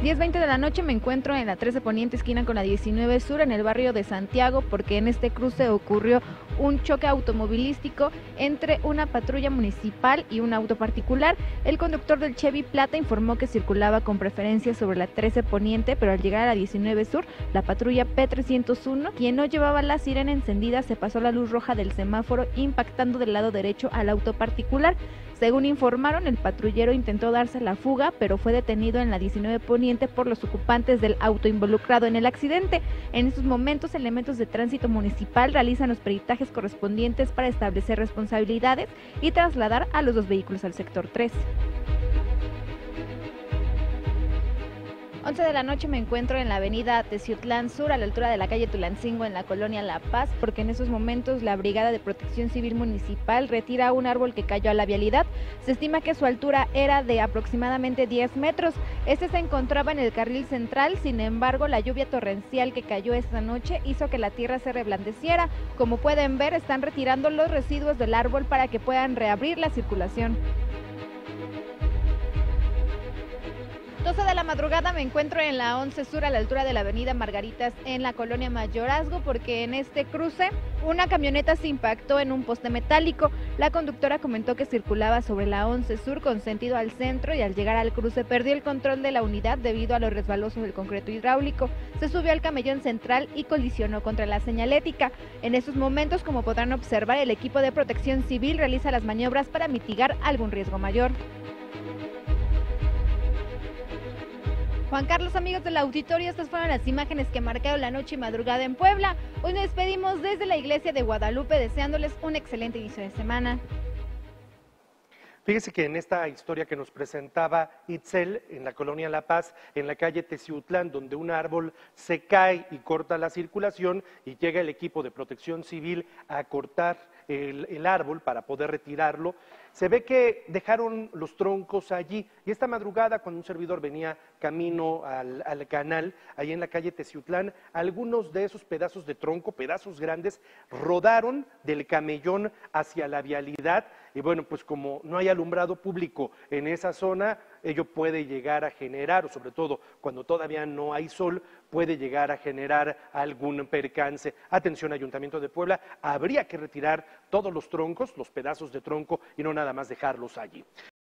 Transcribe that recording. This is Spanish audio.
10:20 de la noche me encuentro en la 13 Poniente esquina con la 19 Sur en el barrio de Santiago, porque en este cruce ocurrió un choque automovilístico entre una patrulla municipal y un auto particular. El conductor del Chevy Plata informó que circulaba con preferencia sobre la 13 Poniente, pero al llegar a la 19 Sur, la patrulla P301, quien no llevaba la sirena encendida, se pasó la luz roja del semáforo, impactando del lado derecho al auto particular. Según informaron, el patrullero intentó darse la fuga, pero fue detenido en la 19 Poniente por los ocupantes del auto involucrado en el accidente. En estos momentos, elementos de tránsito municipal realizan los peritajes correspondientes para establecer responsabilidades y trasladar a los dos vehículos al sector 3. 11 de la noche me encuentro en la avenida Teciutlán Sur, a la altura de la calle Tulancingo, en la colonia La Paz, porque en esos momentos la Brigada de Protección Civil Municipal retira un árbol que cayó a la vialidad. Se estima que su altura era de aproximadamente 10 metros. Este se encontraba en el carril central, sin embargo, la lluvia torrencial que cayó esta noche hizo que la tierra se reblandeciera. Como pueden ver, están retirando los residuos del árbol para que puedan reabrir la circulación. 12 de la madrugada me encuentro en la 11 Sur, a la altura de la avenida Margaritas, en la colonia Mayorazgo, porque en este cruce una camioneta se impactó en un poste metálico. La conductora comentó que circulaba sobre la 11 Sur con sentido al centro y al llegar al cruce perdió el control de la unidad debido a lo resbaloso del concreto hidráulico. Se subió al camellón central y colisionó contra la señalética. En estos momentos, como podrán observar, el equipo de protección civil realiza las maniobras para mitigar algún riesgo mayor. Juan Carlos, amigos del auditorio, estas fueron las imágenes que marcaron la noche y madrugada en Puebla. Hoy nos despedimos desde la iglesia de Guadalupe deseándoles un excelente inicio de semana. Fíjese que en esta historia que nos presentaba Itzel, en la colonia La Paz, en la calle Teciutlán, donde un árbol se cae y corta la circulación y llega el equipo de protección civil a cortar el árbol para poder retirarlo, se ve que dejaron los troncos allí. Y esta madrugada, cuando un servidor venía camino al canal, ahí en la calle Teciutlán, algunos de esos pedazos de tronco, pedazos grandes, rodaron del camellón hacia la vialidad. Y bueno, pues como no hay alumbrado público en esa zona, ello puede llegar a generar, o sobre todo cuando todavía no hay sol, puede llegar a generar algún percance. Atención, Ayuntamiento de Puebla, habría que retirar todos los troncos, los pedazos de tronco, y no nada más dejarlos allí.